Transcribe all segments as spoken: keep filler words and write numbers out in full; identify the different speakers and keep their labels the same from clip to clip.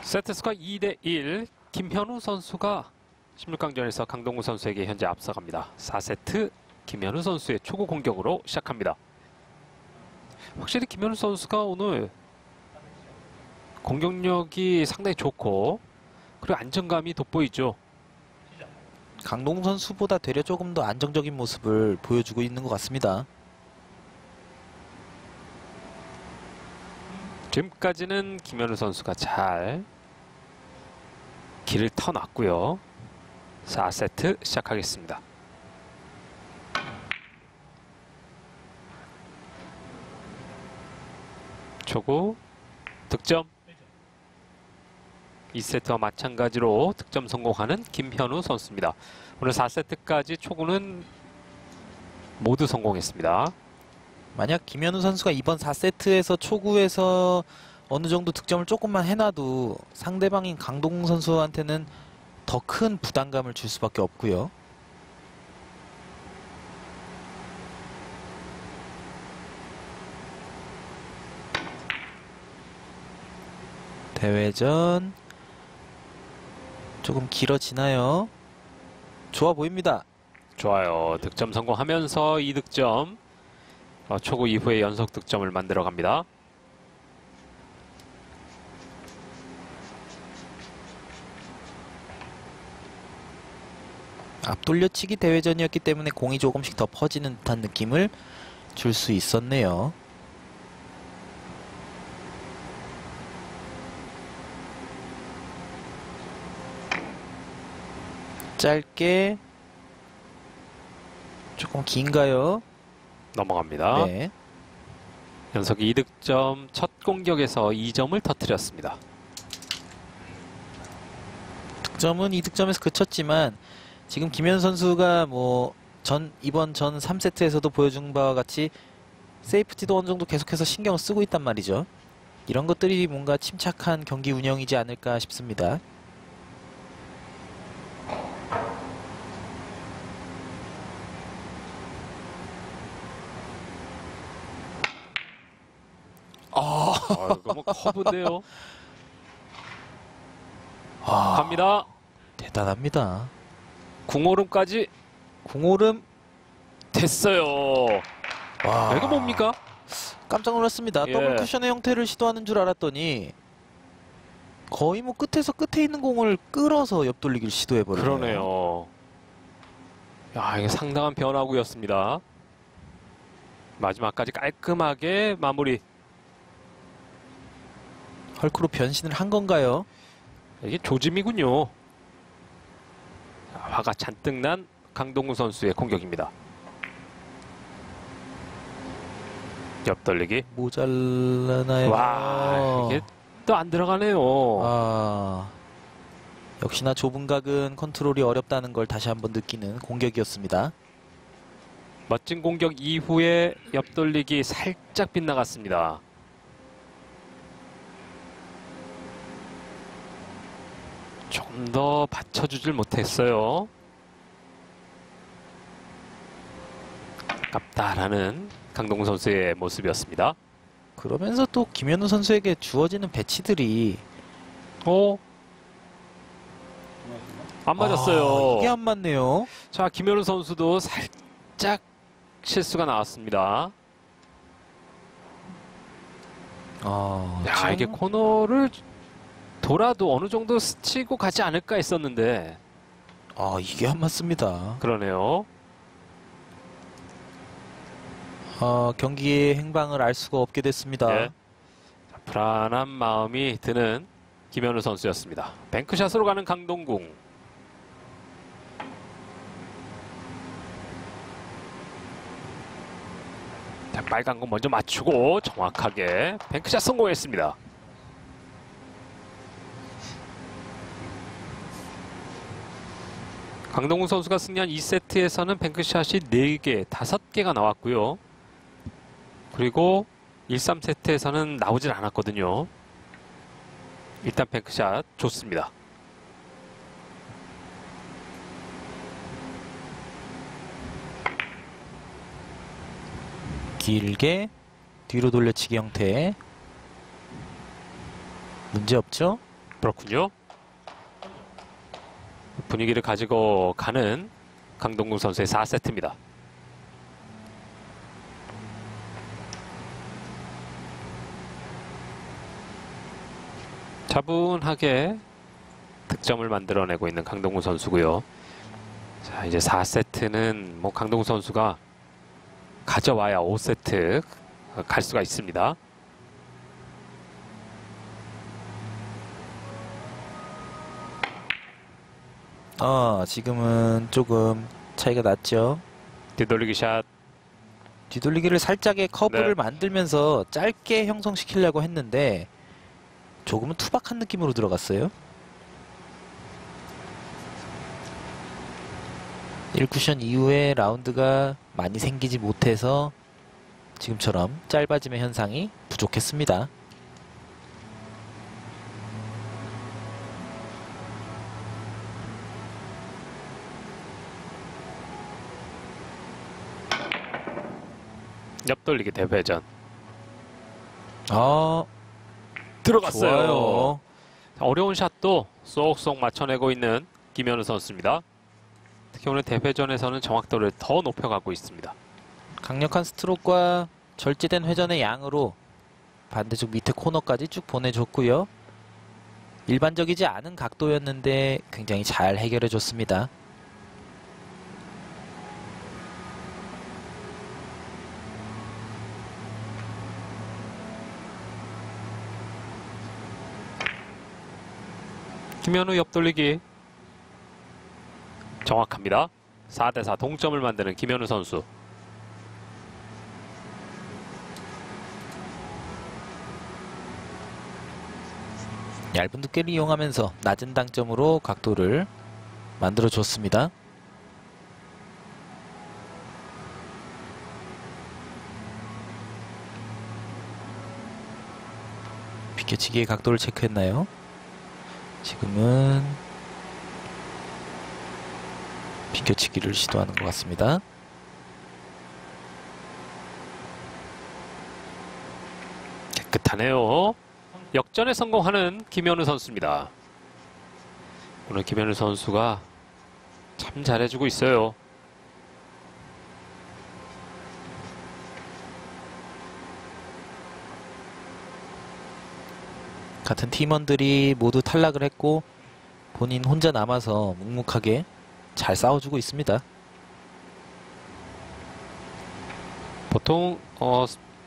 Speaker 1: 세트스코어 이 대 일. 김현우 선수가 십육 강전에서 강동구 선수에게 현재 앞서갑니다. 사 세트 김현우 선수의 초구 공격으로 시작합니다. 확실히 김현우 선수가 오늘 공격력이 상당히 좋고 그리고 안정감이 돋보이죠.
Speaker 2: 강동구 선수보다 되려 조금 더 안정적인 모습을 보여주고 있는 것 같습니다.
Speaker 1: 지금까지는 김현우 선수가 잘 길을 터놨고요. 사 세트 시작하겠습니다. 초구 득점. 이 세트와 마찬가지로 득점 성공하는 김현우 선수입니다. 오늘 사 세트까지 초구는 모두 성공했습니다.
Speaker 2: 만약 김현우 선수가 이번 사 세트에서 초구에서 어느 정도 득점을 조금만 해놔도 상대방인 강동구 선수한테는 더 큰 부담감을 줄 수밖에 없고요. 대회전 조금 길어지나요? 좋아 보입니다.
Speaker 1: 좋아요. 득점 성공하면서 이 득점. 어, 초구 이후에 연속 득점을 만들어 갑니다.
Speaker 2: 앞돌려치기 대회전이었기 때문에 공이 조금씩 더 퍼지는 듯한 느낌을 줄 수 있었네요. 짧게 조금 긴가요?
Speaker 1: 넘어갑니다.
Speaker 2: 네.
Speaker 1: 연속 이 득점, 첫 공격에서 이 점을 터뜨렸습니다.
Speaker 2: 득점은 이 득점에서 그쳤지만 지금 김현우 선수가 뭐 전 이번 전 삼 세트에서도 보여준 바와 같이 세이프티도 어느 정도 계속해서 신경을 쓰고 있단 말이죠. 이런 것들이 뭔가 침착한 경기 운영이지 않을까 싶습니다.
Speaker 1: 아, 이거 뭐 커브인데요.
Speaker 2: 아,
Speaker 1: 갑니다.
Speaker 2: 대단합니다.
Speaker 1: 궁오름까지
Speaker 2: 궁오름
Speaker 1: 됐어요.
Speaker 2: 와,
Speaker 1: 이거 뭡니까?
Speaker 2: 깜짝 놀랐습니다.
Speaker 1: 예.
Speaker 2: 더블 쿠션의 형태를 시도하는 줄 알았더니 거의 뭐 끝에서 끝에 있는 공을 끌어서 옆돌리기를 시도해버리네요.
Speaker 1: 그러네요. 야, 이게 상당한 변화구였습니다. 마지막까지 깔끔하게 마무리.
Speaker 2: 헐크로 변신을 한 건가요?
Speaker 1: 이게 조짐이군요. 화가 잔뜩 난 강동구 선수의 공격입니다. 옆돌리기.
Speaker 2: 모자라나요?
Speaker 1: 와, 이게 또 안 들어가네요.
Speaker 2: 아, 역시나 좁은 각은 컨트롤이 어렵다는 걸 다시 한번 느끼는 공격이었습니다.
Speaker 1: 멋진 공격 이후에 옆돌리기 살짝 빗나갔습니다. 좀 더 받쳐주질 못했어요. 아깝다라는 강동구 선수의 모습이었습니다.
Speaker 2: 그러면서 또 김현우 선수에게 주어지는 배치들이
Speaker 1: 어? 안 맞았어요.
Speaker 2: 아, 이게 안 맞네요.
Speaker 1: 자, 김현우 선수도 살짝 실수가 나왔습니다.
Speaker 2: 아,
Speaker 1: 야,
Speaker 2: 지금
Speaker 1: 이게 코너를 돌아도 어느 정도 스치고 가지 않을까 했었는데
Speaker 2: 아, 이게 안 맞습니다.
Speaker 1: 그러네요.
Speaker 2: 아, 경기의 행방을 알 수가 없게 됐습니다.
Speaker 1: 네. 자, 불안한 마음이 드는 김현우 선수였습니다. 뱅크샷으로 가는 강동궁. 자, 빨간 공 먼저 맞추고 정확하게 뱅크샷 성공했습니다. 강동궁 선수가 승리한 이 세트에서는 뱅크샷이 네 개, 다섯 개가 나왔고요. 그리고 일, 삼 세트에서는 나오질 않았거든요. 일단 뱅크샷 좋습니다.
Speaker 2: 길게 뒤로 돌려치기 형태. 문제없죠?
Speaker 1: 그렇군요. 분위기를 가지고 가는 강동궁 선수의 사 세트입니다. 차분하게 득점을 만들어내고 있는 강동궁 선수고요. 자, 이제 사 세트는 뭐 강동궁 선수가 가져와야 오 세트 갈 수가 있습니다.
Speaker 2: 어, 지금은 조금 차이가 났죠.
Speaker 1: 뒤돌리기 샷.
Speaker 2: 뒤돌리기를 살짝의 커브를
Speaker 1: 네.
Speaker 2: 만들면서 짧게 형성시키려고 했는데 조금은 투박한 느낌으로 들어갔어요. 일 쿠션 이후에 라운드가 많이 생기지 못해서 지금처럼 짧아짐의 현상이 부족했습니다.
Speaker 1: 옆돌리기 대회전.
Speaker 2: 아,
Speaker 1: 들어갔어요.
Speaker 2: 좋아요.
Speaker 1: 어려운 샷도 쏙쏙 맞춰내고 있는 김현우 선수입니다. 특히 오늘 대회전에서는 정확도를 더 높여가고 있습니다.
Speaker 2: 강력한 스트로크와 절제된 회전의 양으로 반대쪽 밑에 코너까지 쭉 보내줬고요. 일반적이지 않은 각도였는데 굉장히 잘 해결해줬습니다.
Speaker 1: 김현우 옆돌리기 정확합니다. 사 대 사 동점을 만드는 김현우 선수.
Speaker 2: 얇은 두께를 이용하면서 낮은 당점으로 각도를 만들어줬습니다. 비껴치기의 각도를 체크했나요? 지금은 비껴치기를 시도하는 것 같습니다.
Speaker 1: 깨끗하네요. 역전에 성공하는 김현우 선수입니다. 오늘 김현우 선수가 참 잘해주고 있어요.
Speaker 2: 같은 팀원들이 모두 탈락을 했고 본인 혼자 남아서 묵묵하게 잘 싸워주고 있습니다.
Speaker 1: 보통 어,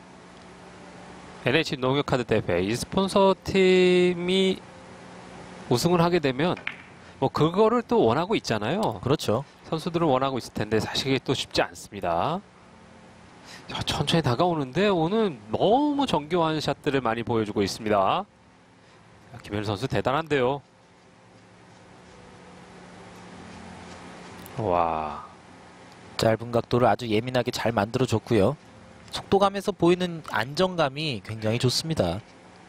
Speaker 1: 엔에이치 농협카드 대회 이 스폰서 팀이 우승을 하게 되면 뭐 그거를 또 원하고 있잖아요.
Speaker 2: 그렇죠.
Speaker 1: 선수들은 원하고 있을 텐데 사실 이게 또 쉽지 않습니다. 자, 천천히 다가오는데 오늘 너무 정교한 샷들을 많이 보여주고 있습니다. 김현우 선수 대단한데요. 와,
Speaker 2: 짧은 각도를 아주 예민하게 잘 만들어줬고요. 속도감에서 보이는 안정감이 굉장히 좋습니다.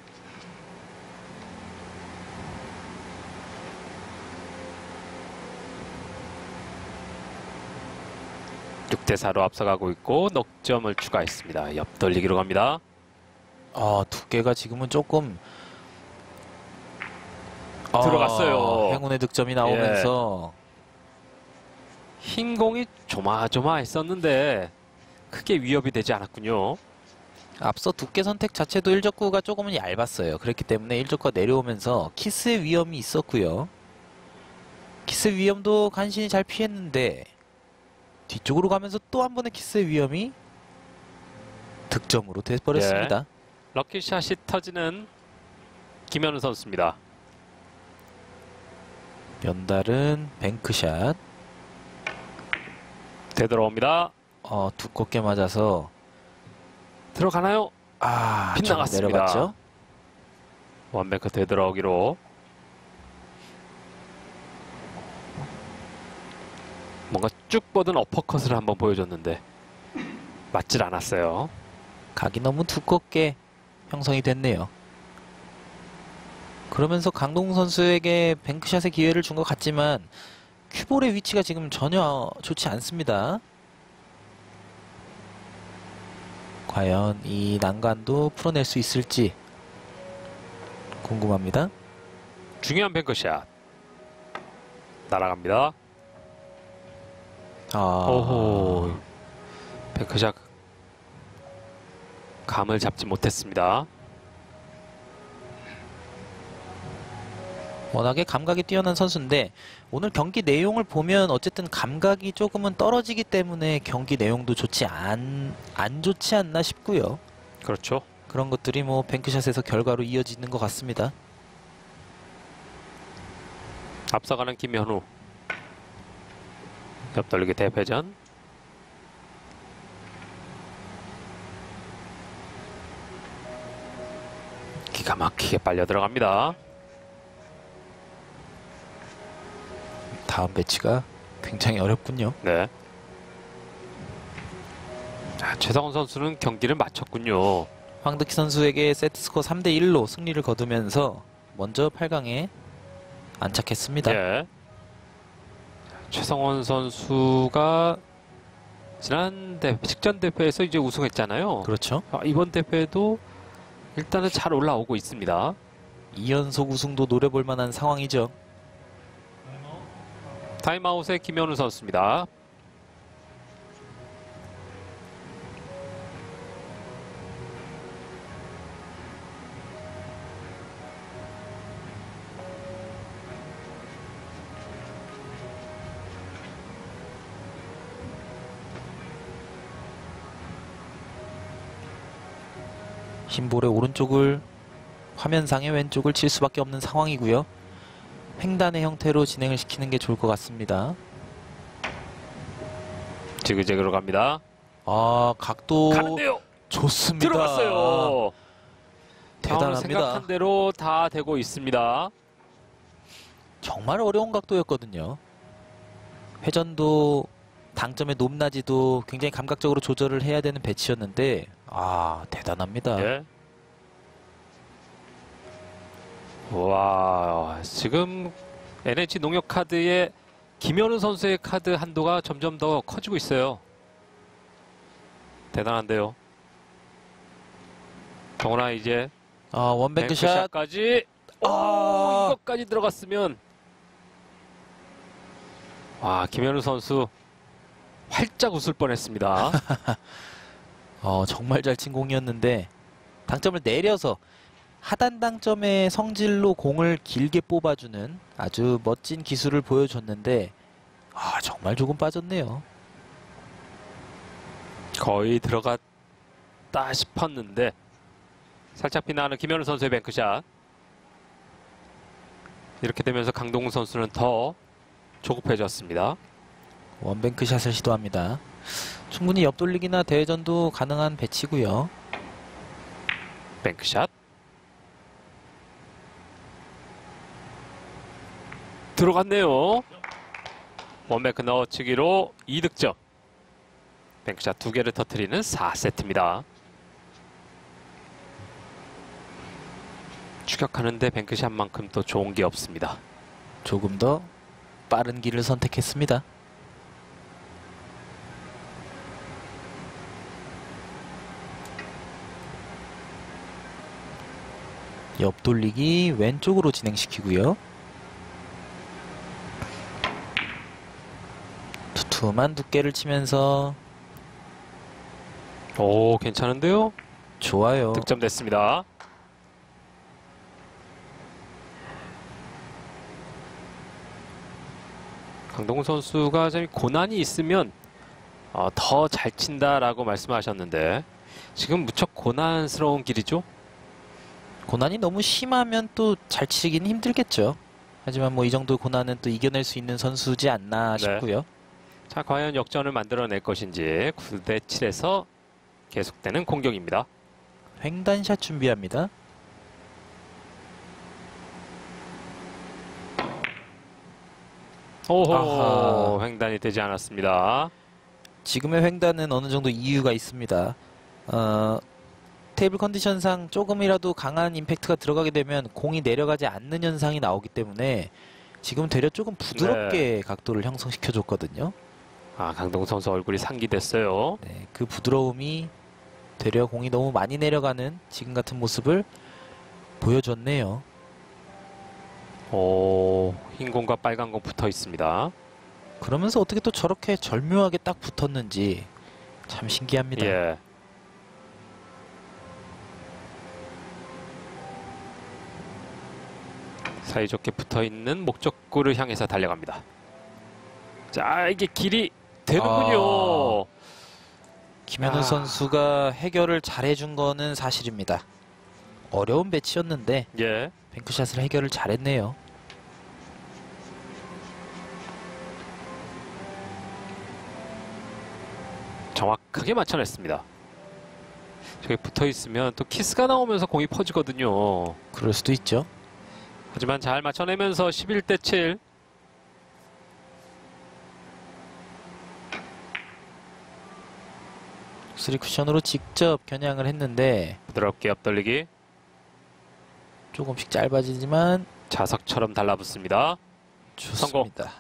Speaker 1: 육 대 사로 앞서가고 있고 넉 점을 추가했습니다. 옆돌리기로 갑니다.
Speaker 2: 아, 두께가 지금은 조금
Speaker 1: 들어갔어요.
Speaker 2: 아, 행운의 득점이 나오면서
Speaker 1: 흰 공이 조마조마했었는데 크게 위협이 되지 않았군요.
Speaker 2: 앞서 두께 선택 자체도 일적구가 조금은 얇았어요. 그렇기 때문에 일적구가 내려오면서 키스의 위험이 있었고요. 키스 위험도 간신히 잘 피했는데 뒤쪽으로 가면서 또 한 번의 키스의 위험이 득점으로 돼버렸습니다.
Speaker 1: 럭키샷이 터지는 김현우 선수입니다.
Speaker 2: 연달은 뱅크샷.
Speaker 1: 되돌아옵니다.
Speaker 2: 어, 두껍게 맞아서
Speaker 1: 들어가나요?
Speaker 2: 아, 좀
Speaker 1: 빗나갔습니다.
Speaker 2: 내려갔죠.
Speaker 1: 원뱅크 되돌아오기로. 뭔가 쭉 뻗은 어퍼컷을 한번 보여줬는데 맞질 않았어요.
Speaker 2: 각이 너무 두껍게 형성이 됐네요. 그러면서 강동훈 선수에게 뱅크샷의 기회를 준 것 같지만 큐볼의 위치가 지금 전혀 좋지 않습니다. 과연 이 난관도 풀어낼 수 있을지 궁금합니다.
Speaker 1: 중요한 뱅크샷. 날아갑니다.
Speaker 2: 아,
Speaker 1: 오호. 뱅크샷 감을 잡지 못했습니다.
Speaker 2: 워낙에 감각이 뛰어난 선수인데 오늘 경기 내용을 보면 어쨌든 감각이 조금은 떨어지기 때문에 경기 내용도 좋지 않, 안 좋지 않나 싶고요.
Speaker 1: 그렇죠.
Speaker 2: 그런 것들이 뭐 뱅크샷에서 결과로 이어지는 것 같습니다.
Speaker 1: 앞서가는 김현우. 옆돌리기 대회전. 기가 막히게 빨려 들어갑니다.
Speaker 2: 다음 배치가 굉장히 어렵군요.
Speaker 1: 네. 자, 최성원 선수는 경기를 마쳤군요.
Speaker 2: 황득희 선수에게 세트스코어 삼 대 일로 승리를 거두면서 먼저 팔 강에 안착했습니다.
Speaker 1: 예. 최성원 선수가 지난 대 직전 대회에서 이제 우승했잖아요.
Speaker 2: 그렇죠.
Speaker 1: 아, 이번 대회도 일단은 잘 올라오고 있습니다.
Speaker 2: 이 연속 우승도 노려볼 만한 상황이죠.
Speaker 1: 타임아웃의 김현우 선수입니다.
Speaker 2: 흰볼의 오른쪽을 화면상의 왼쪽을 칠 수밖에 없는 상황이고요. 횡단의 형태로 진행을 시키는 게 좋을 것 같습니다.
Speaker 1: 지그재그로 갑니다.
Speaker 2: 아, 각도
Speaker 1: 가는데요.
Speaker 2: 좋습니다.
Speaker 1: 들어갔어요.
Speaker 2: 대단합니다.
Speaker 1: 생각한 대로 다 되고 있습니다.
Speaker 2: 정말 어려운 각도였거든요. 회전도 당점의 높낮이도 굉장히 감각적으로 조절을 해야 되는 배치였는데 아, 대단합니다.
Speaker 1: 예. 와, 지금 엔에이치 농협 카드의 김현우 선수의 카드 한도가 점점 더 커지고 있어요. 대단한데요. 정원아 이제
Speaker 2: 아, 원뱅크샷.
Speaker 1: 뱅크샷까지. 오,
Speaker 2: 아.
Speaker 1: 이것까지 들어갔으면 와, 김현우 선수 활짝 웃을 뻔했습니다.
Speaker 2: 어, 정말 잘 친 공이었는데 당점을 내려서 하단 당점의 성질로 공을 길게 뽑아주는 아주 멋진 기술을 보여줬는데 아, 정말 조금 빠졌네요.
Speaker 1: 거의 들어갔다 싶었는데 살짝 비나는 김현우 선수의 뱅크샷. 이렇게 되면서 강동훈 선수는 더 조급해졌습니다.
Speaker 2: 원뱅크샷을 시도합니다. 충분히 옆돌리기나 대회전도 가능한 배치고요.
Speaker 1: 뱅크샷. 들어갔네요. 원뱅크 넣어치기로 이 득점. 뱅크샷 두 개를 터뜨리는 사 세트입니다. 추격하는데 뱅크샷만큼 또 좋은 게 없습니다.
Speaker 2: 조금 더 빠른 길을 선택했습니다. 옆돌리기 왼쪽으로 진행시키고요. 두툼한 두께를 치면서
Speaker 1: 오, 괜찮은데요?
Speaker 2: 좋아요.
Speaker 1: 득점 됐습니다. 강동훈 선수가 좀 고난이 있으면 어, 더 잘 친다라고 말씀하셨는데 지금 무척 고난스러운 길이죠?
Speaker 2: 고난이 너무 심하면 또 잘 치긴 힘들겠죠. 하지만 뭐 이 정도 고난은 또 이겨낼 수 있는 선수지 않나
Speaker 1: 네.
Speaker 2: 싶고요.
Speaker 1: 자, 과연 역전을 만들어낼 것인지 구 대 칠에서 계속되는 공격입니다.
Speaker 2: 횡단샷 준비합니다.
Speaker 1: 오호,
Speaker 2: 아하.
Speaker 1: 횡단이 되지 않았습니다.
Speaker 2: 지금의 횡단은 어느 정도 이유가 있습니다. 어, 테이블 컨디션상 조금이라도 강한 임팩트가 들어가게 되면 공이 내려가지 않는 현상이 나오기 때문에 지금 되려 조금 부드럽게 각도를 형성시켜 줬거든요.
Speaker 1: 아, 강동훈 선수 얼굴이 상기됐어요.
Speaker 2: 네, 그 부드러움이 되려 공이 너무 많이 내려가는 지금 같은 모습을 보여줬네요.
Speaker 1: 오, 흰 공과 빨간 공 붙어 있습니다.
Speaker 2: 그러면서 어떻게 또 저렇게 절묘하게 딱 붙었는지 참 신기합니다.
Speaker 1: 예. 사이좋게 붙어 있는 목적구를 향해서 달려갑니다. 자, 이게 길이 되는군요.
Speaker 2: 아. 김현우
Speaker 1: 아.
Speaker 2: 선수가 해결을 잘해준 거는 사실입니다. 어려운 배치였는데
Speaker 1: 예.
Speaker 2: 뱅크샷을 해결을 잘했네요.
Speaker 1: 정확하게 맞춰냈습니다. 저기 붙어 있으면 또 키스가 나오면서 공이 퍼지거든요.
Speaker 2: 그럴 수도 있죠.
Speaker 1: 하지만 잘 맞춰내면서 십일 대 칠.
Speaker 2: 쓰리 쿠션으로 직접 겨냥을 했는데
Speaker 1: 부드럽게 옆돌리기.
Speaker 2: 조금씩 짧아지지만
Speaker 1: 자석처럼 달라붙습니다.
Speaker 2: 좋습니다.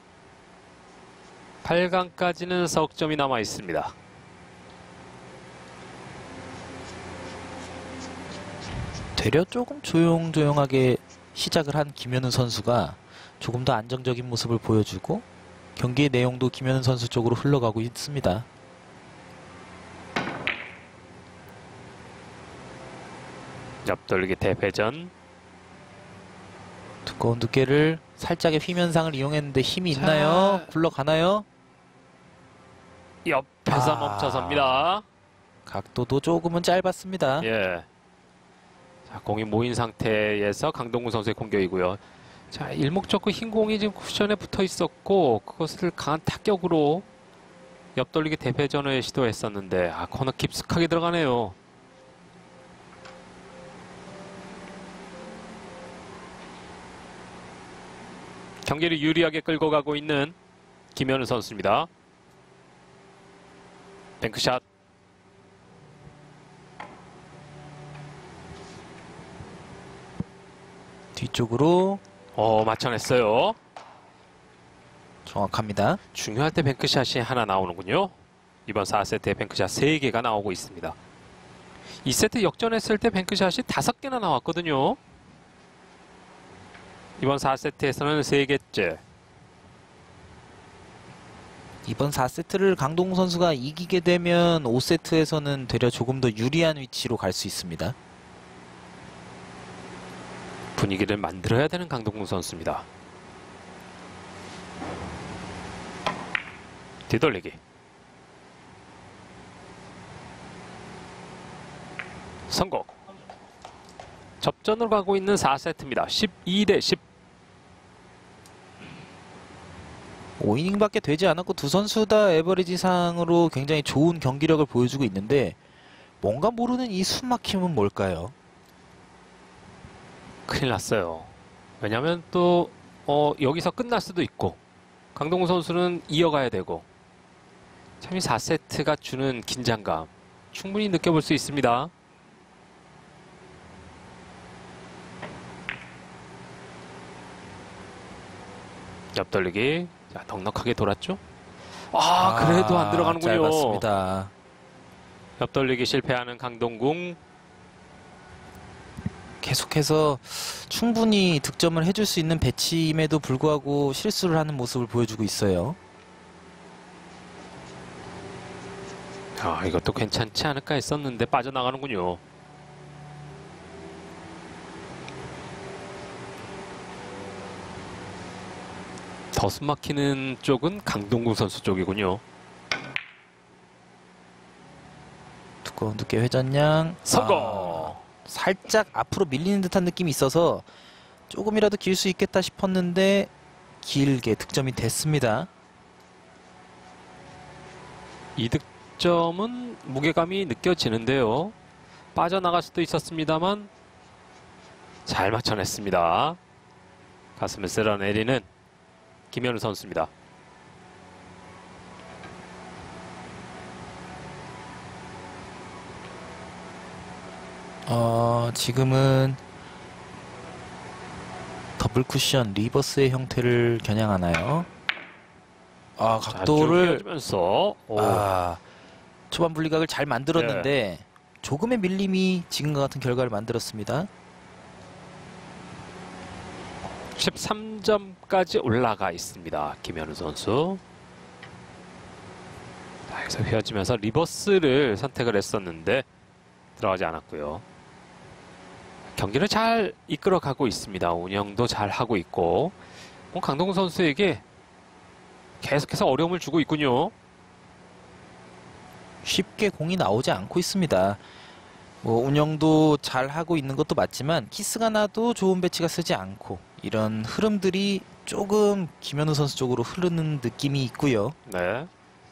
Speaker 1: 팔 강까지는 석점이 남아 있습니다.
Speaker 2: 되려 조금 조용조용하게 시작을 한 김현우 선수가 조금 더 안정적인 모습을 보여주고 경기의 내용도 김현우 선수 쪽으로 흘러가고 있습니다.
Speaker 1: 옆돌리기 대회전.
Speaker 2: 두꺼운 두께를 살짝의 휘면상을 이용했는데 힘이
Speaker 1: 자.
Speaker 2: 있나요? 굴러가나요?
Speaker 1: 옆에서
Speaker 2: 아.
Speaker 1: 멈춰섭니다.
Speaker 2: 각도도 조금은 짧았습니다.
Speaker 1: 예. 자, 공이 모인 상태에서 강동구 선수의 공격이고요. 자, 일목적구 흰 공이 지금 쿠션에 붙어 있었고 그것을 강한 타격으로 옆돌리기 대회전을 시도했었는데 아, 코너 깊숙하게 들어가네요. 경기를 유리하게 끌고 가고 있는 김현우 선수입니다. 뱅크샷.
Speaker 2: 뒤쪽으로
Speaker 1: 어, 맞춰냈어요.
Speaker 2: 정확합니다.
Speaker 1: 중요할 때 뱅크샷이 하나 나오는군요. 이번 사 세트에 뱅크샷 세 개가 나오고 있습니다. 이 세트 역전했을 때 뱅크샷이 다섯 개나 나왔거든요. 이번 사 세트에서는 세 개째.
Speaker 2: 이번 사 세트를 강동구 선수가 이기게 되면 오 세트에서는 되려 조금 더 유리한 위치로 갈 수 있습니다.
Speaker 1: 분위기를 만들어야 되는 강동구 선수입니다. 뒤돌리기. 성공. 접전으로 가고 있는 사 세트입니다. 십이 대 십.
Speaker 2: 오 이닝밖에 되지 않았고 두 선수 다 에버리지상으로 굉장히 좋은 경기력을 보여주고 있는데 뭔가 모르는 이 숨막힘은 뭘까요?
Speaker 1: 큰일 났어요. 왜냐하면 또 어, 여기서 끝날 수도 있고 강동구 선수는 이어가야 되고 참 이 사 세트가 주는 긴장감 충분히 느껴볼 수 있습니다. 옆돌리기. 자, 넉넉하게 돌았죠? 아, 그래도 안 들어가는군요.
Speaker 2: 짧았습니다.
Speaker 1: 옆돌리기 실패하는 강동궁.
Speaker 2: 계속해서 충분히 득점을 해줄 수 있는 배치임에도 불구하고 실수를 하는 모습을 보여주고 있어요.
Speaker 1: 아, 이것도 괜찮지 않을까 했었는데 빠져나가는군요. 더 숨막히는 쪽은 강동구 선수 쪽이군요.
Speaker 2: 두꺼운 두께 회전량
Speaker 1: 성공!
Speaker 2: 아, 살짝 앞으로 밀리는 듯한 느낌이 있어서 조금이라도 길 수 있겠다 싶었는데 길게 득점이 됐습니다.
Speaker 1: 이 득점은 무게감이 느껴지는데요. 빠져나갈 수도 있었습니다만 잘 맞춰냈습니다. 가슴을 쓸어내리는 김현우 선수입니다.
Speaker 2: 어, 지금은 더블 쿠션 리버스의 형태를 겨냥하나요? 아, 각도를
Speaker 1: 면서
Speaker 2: 아, 초반 분리각을 잘 만들었는데 조금의 밀림이 지금과 같은 결과를 만들었습니다.
Speaker 1: 육십삼 점까지 올라가 있습니다. 김현우 선수. 자, 여기서 휘어지면서 리버스를 선택을 했었는데 들어가지 않았고요. 경기를 잘 이끌어가고 있습니다. 운영도 잘 하고 있고 뭐 강동구 선수에게 계속해서 어려움을 주고 있군요.
Speaker 2: 쉽게 공이 나오지 않고 있습니다. 뭐 운영도 잘 하고 있는 것도 맞지만 키스가 나도 좋은 배치가 쓰지 않고 이런 흐름들이 조금 김현우 선수 쪽으로 흐르는 느낌이 있고요.
Speaker 1: 네.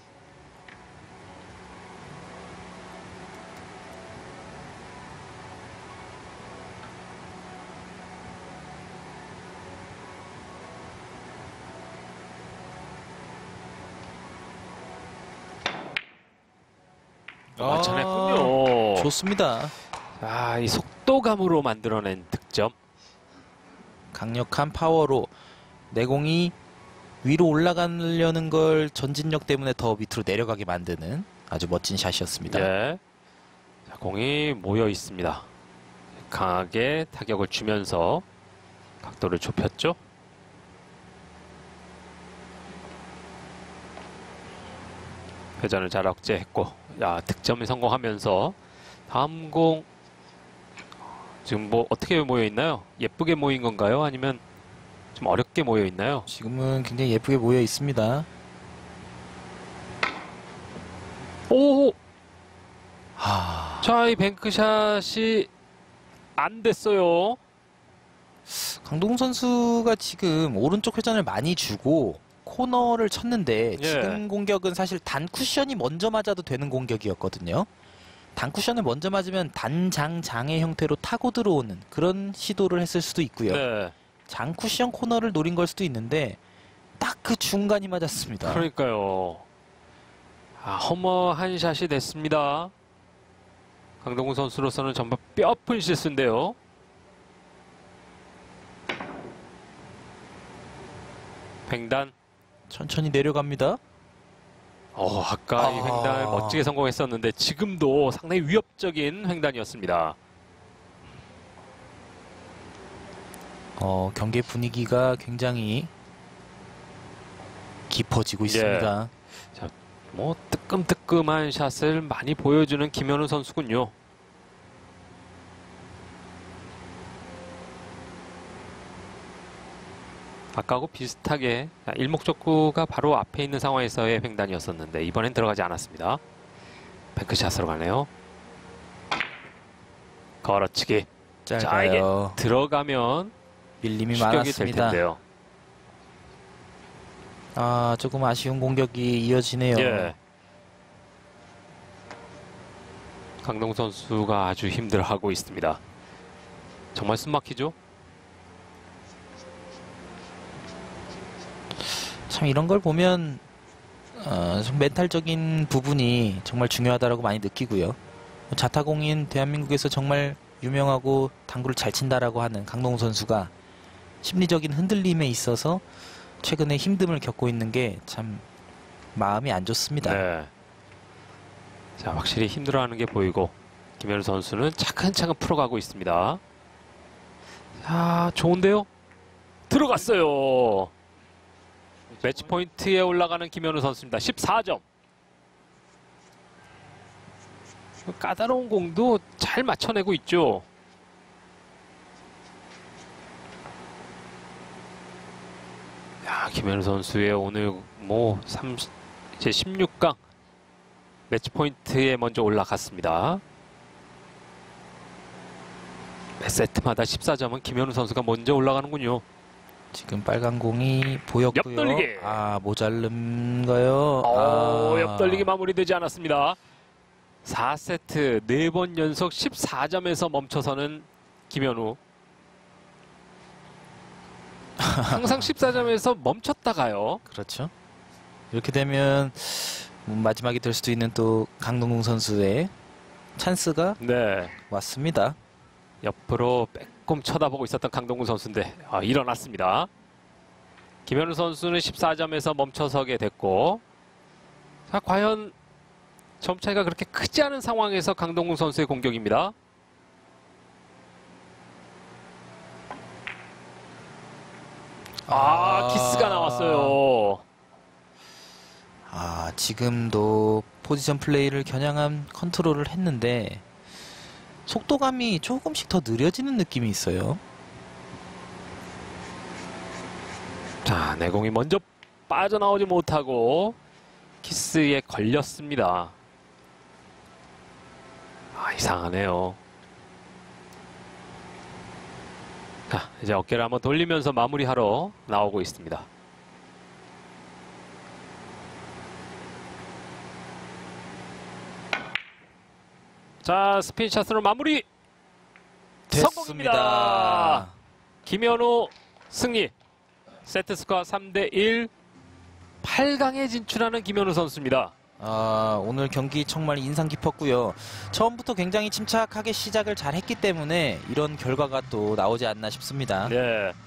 Speaker 1: 맞춰냈군요.
Speaker 2: 좋습니다.
Speaker 1: 아, 이 속도감으로 만들어낸 득점.
Speaker 2: 강력한 파워로 내공이 위로 올라가려는 걸 전진력 때문에 더 밑으로 내려가게 만드는 아주 멋진 샷이었습니다.
Speaker 1: 예. 자, 공이 모여 있습니다. 강하게 타격을 주면서 각도를 좁혔죠. 회전을 잘 억제했고, 야, 득점에 성공하면서 다음 공 지금 뭐 어떻게 모여 있나요? 예쁘게 모인 건가요? 아니면 좀 어렵게 모여 있나요?
Speaker 2: 지금은 굉장히 예쁘게 모여 있습니다.
Speaker 1: 오!
Speaker 2: 하...
Speaker 1: 자, 이 뱅크샷이 안 됐어요.
Speaker 2: 강동훈 선수가 지금 오른쪽 회전을 많이 주고 코너를 쳤는데
Speaker 1: 예.
Speaker 2: 지금 공격은 사실 단 쿠션이 먼저 맞아도 되는 공격이었거든요. 단 쿠션을 먼저 맞으면 단장장의 형태로 타고 들어오는 그런 시도를 했을 수도 있고요.
Speaker 1: 네.
Speaker 2: 장 쿠션 코너를 노린 걸 수도 있는데 딱 그 중간이 맞았습니다.
Speaker 1: 그러니까요. 아, 허머한 샷이 됐습니다. 강동훈 선수로서는 정말 뼈아픈 실수인데요. 횡단.
Speaker 2: 천천히 내려갑니다.
Speaker 1: 어, 아까 이
Speaker 2: 아.
Speaker 1: 횡단을 멋지게 성공했었는데 지금도 상당히 위협적인 횡단이었습니다.
Speaker 2: 어, 경기 분위기가 굉장히 깊어지고
Speaker 1: 예.
Speaker 2: 있습니다.
Speaker 1: 뭐 뜨끔뜨끔한 샷을 많이 보여주는 김현우 선수군요. 아까하고 비슷하게 일목적구가 바로 앞에 있는 상황에서의 횡단이었었는데 이번엔 들어가지 않았습니다. 뱅크샷으로 가네요. 걸어치기. 자, 이게
Speaker 2: 짧아요.
Speaker 1: 들어가면
Speaker 2: 밀림이
Speaker 1: 추격이 될
Speaker 2: 많았습니다.
Speaker 1: 텐데요.
Speaker 2: 아, 조금 아쉬운 공격이 이어지네요.
Speaker 1: 예. 강동 선수가 아주 힘들어하고 있습니다. 정말 숨막히죠?
Speaker 2: 참 이런 걸 보면 어, 좀 멘탈적인 부분이 정말 중요하다라고 많이 느끼고요. 자타공인 대한민국에서 정말 유명하고 당구를 잘 친다라고 하는 강동훈 선수가 심리적인 흔들림에 있어서 최근에 힘듦을 겪고 있는 게 참 마음이 안 좋습니다.
Speaker 1: 네. 자, 확실히 힘들어하는 게 보이고 김현우 선수는 차근차근 풀어가고 있습니다. 자, 좋은데요? 들어갔어요. 매치 포인트에 올라가는 김현우 선수입니다. 십사 점. 까다로운 공도 잘 맞춰내고 있죠. 야, 김현우 선수의 오늘 뭐 삼십, 이제 십육 강 매치 포인트에 먼저 올라갔습니다. 매 세트마다 십사 점은 김현우 선수가 먼저 올라가는군요.
Speaker 2: 지금 빨간 공이 보였고요.
Speaker 1: 옆돌리기.
Speaker 2: 아, 모자른가요?
Speaker 1: 오,
Speaker 2: 아,
Speaker 1: 옆돌리기 마무리되지 않았습니다. 사 세트 네 번 연속 십사 점에서 멈춰서는 김현우. 항상 십사 점에서 멈췄다가요.
Speaker 2: 그렇죠. 이렇게 되면 마지막이 될 수도 있는 또 강동궁 선수의 찬스가
Speaker 1: 네.
Speaker 2: 왔습니다.
Speaker 1: 옆으로 빼꼼 쳐다보고 있었던 강동구 선수인데 아, 일어났습니다. 김현우 선수는 십사 점에서 멈춰서게 됐고, 자, 과연 점 차이가 그렇게 크지 않은 상황에서 강동구 선수의 공격입니다. 아, 키스가 나왔어요.
Speaker 2: 아, 지금도 포지션 플레이를 겨냥한 컨트롤을 했는데 속도감이 조금씩 더 느려지는 느낌이 있어요.
Speaker 1: 자, 내공이 먼저 빠져나오지 못하고 키스에 걸렸습니다. 아, 이상하네요. 자, 이제 어깨를 한번 돌리면서 마무리하러 나오고 있습니다. 자, 스핀샷으로 마무리 성공입니다.
Speaker 2: 됐습니다.
Speaker 1: 김현우 승리. 세트스코어 삼 대 일. 팔 강에 진출하는 김현우 선수입니다.
Speaker 2: 아, 오늘 경기 정말 인상 깊었고요. 처음부터 굉장히 침착하게 시작을 잘 했기 때문에 이런 결과가 또 나오지 않나 싶습니다.
Speaker 1: 네.